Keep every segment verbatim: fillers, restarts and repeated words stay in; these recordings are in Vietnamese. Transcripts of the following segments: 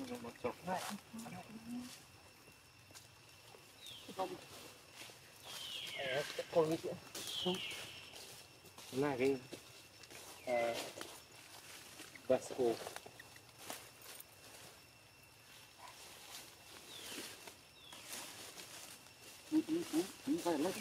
một chục này con là cái Vasco phải lấy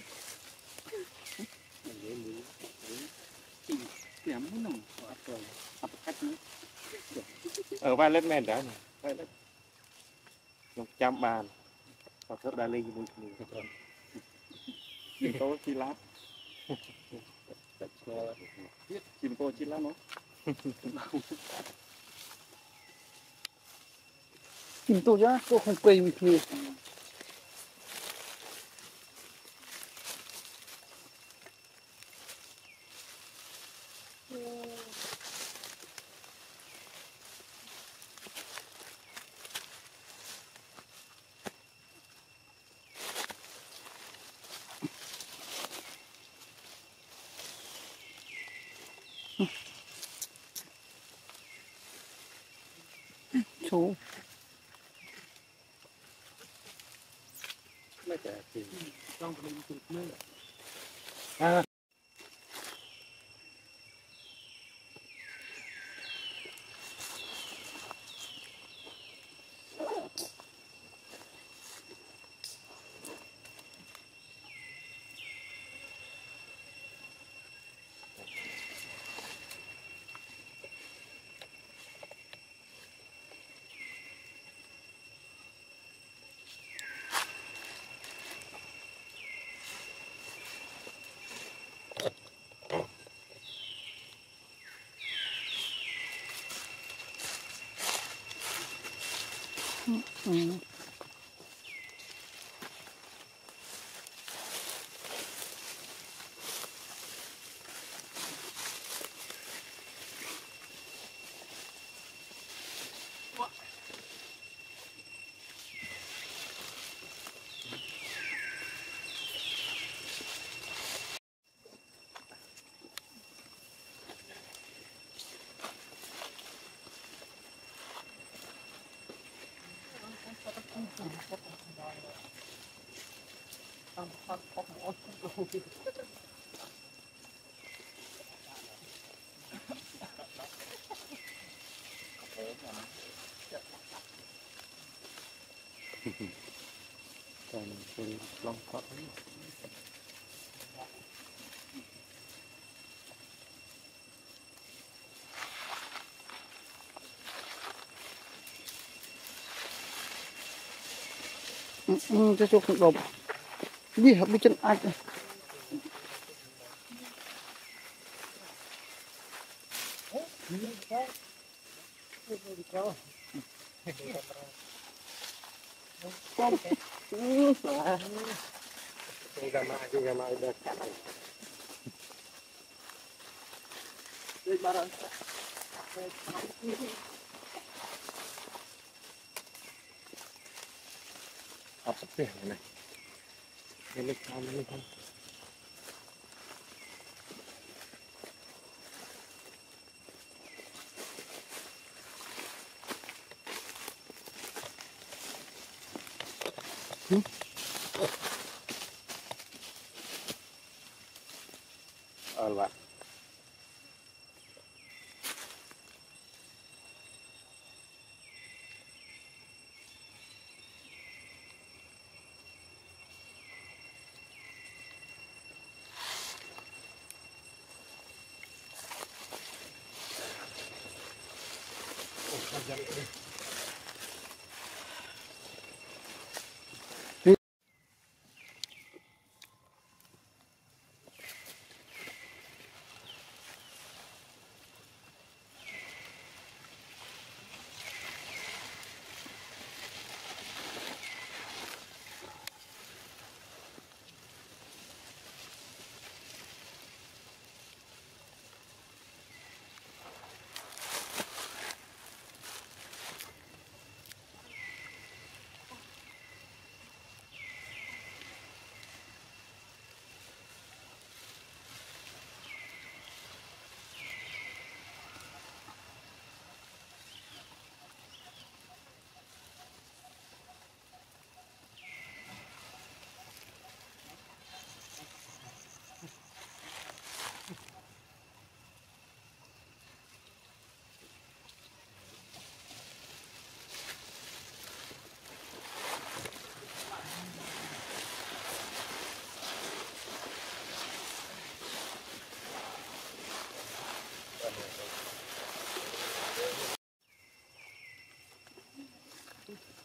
ở vai lên men đó này vai lên một trăm bàn hoặc thức đa ly một nghìn chim tô chi lát chim tô chi lát nó chim tô chứ tô không quay mình thì chú mấy cái gì trong cái mình tụt nữa à ừ. còn từ long phật ừ, ừ, cho chú không đổ đi học đi chân ai con juga mai juga mai udah đây barang apa sih ini ini kan ini kan hmm? ờ bạn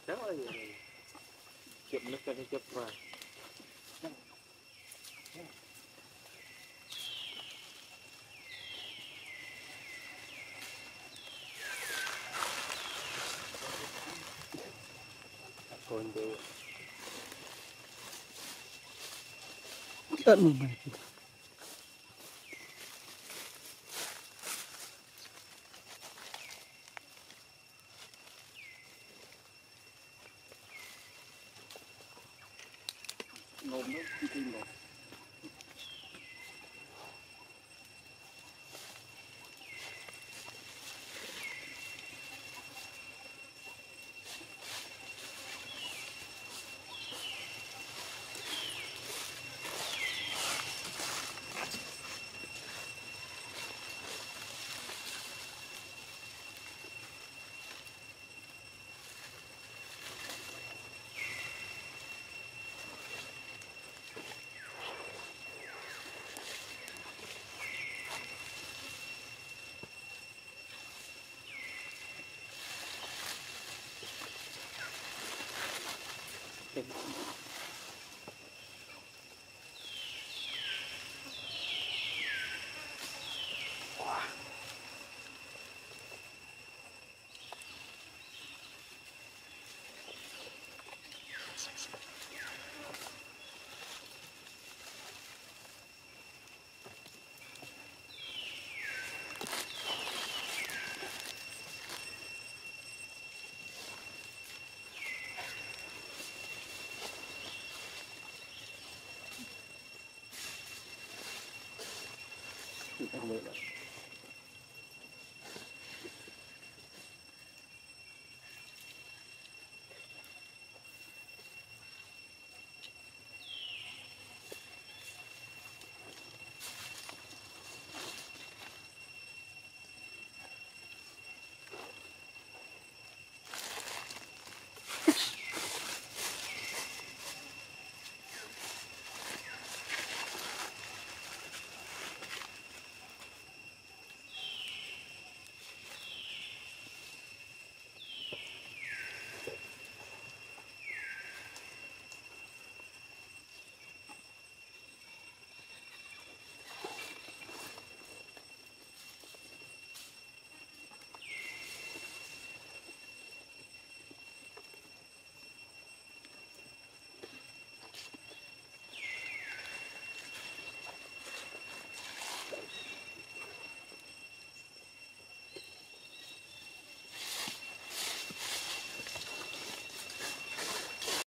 Trời ơi. Chụp nước cho nó chụp vào. Còn được. Tận mày. Ngồm nó đi tìm rồi.